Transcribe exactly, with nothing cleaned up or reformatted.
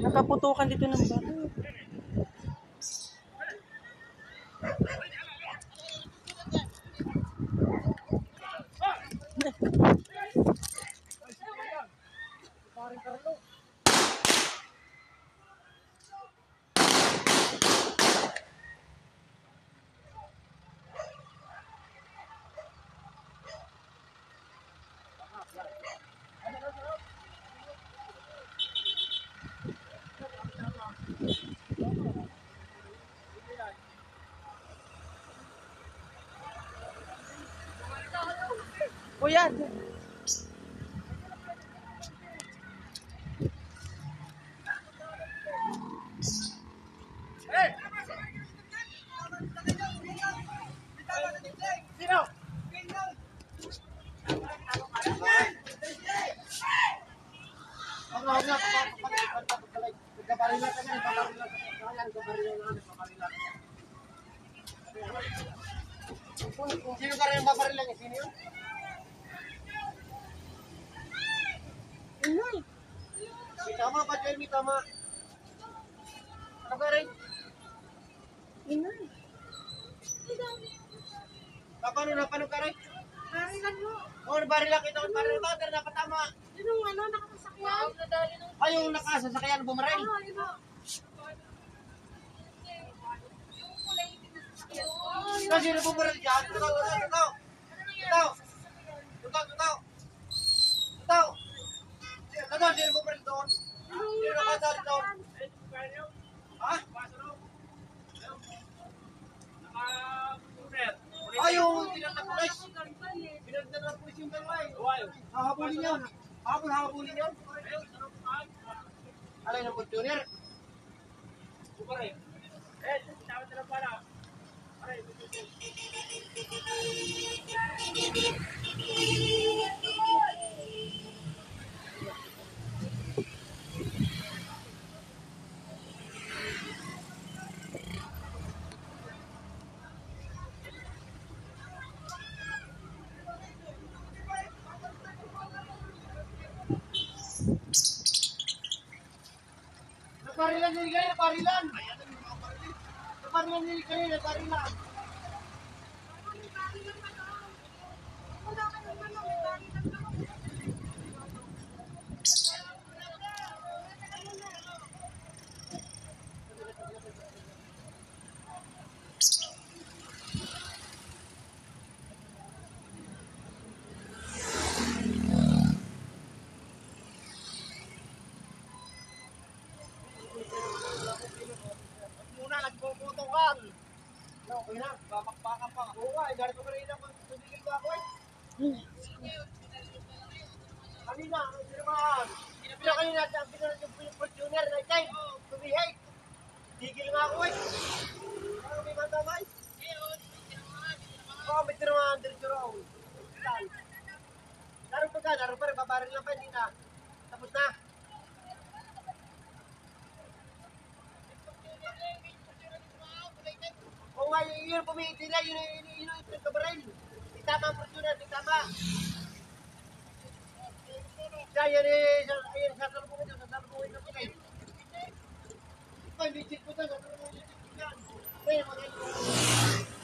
Nakaputukan dito ng bato. Kuya, sino ka rin babaril lang sino yun? Inay. Tama ba, Jeremy? Tama. Ano ka rin? Inay. Paano na? Paano ka rin? Barilan mo. Oo, barilan kita. Barilan ba? Pero napatama. Yun yung ano, nakasakyan. Ay, yung nakasasakyan bumaril. Oo, yun o. Ito, sino bumaril dyan? Ito, ito, ito. Ito. Ito, ito. Ito. Ito, sino bumaril doon? Sino nakasali doon? Ha? Ay, yung tinatang pulis. Pinagdang pulis yung dalawa eh. Hahabulin yun. Habul, hahabulin yun. Alay ng Fortuner. Bumaril. Eh, tawag na lang pala. Naparilan nili kayo, naparilan. Naparilan nili kayo, naparilan. Muna, nagpuputukan. Okay na, babakbakan pa. Oo nga, dahil ko kanina kung tumigil ba ako eh. Kanina, ang sinamaan. Pila kanina, ang pinunod yung Fortuner na time. Tumihig. Tigil nga ako eh. Ano may matamay? Oo, may tinamaan. Diretso raw. Naroon pa ka, naroon pa rin. Babaril lang pa, hindi na. Tapos na. Oo nga, yun pumiti na, yun yung nagkabaril. Di tama ang Fortuner, di tama. Siya, yan eh, ayun, sa salubungin niya, sa salubungin na pala eh. Ito, hindi check ko doon, sa salubungin niya, check ko yan. Ayun, mga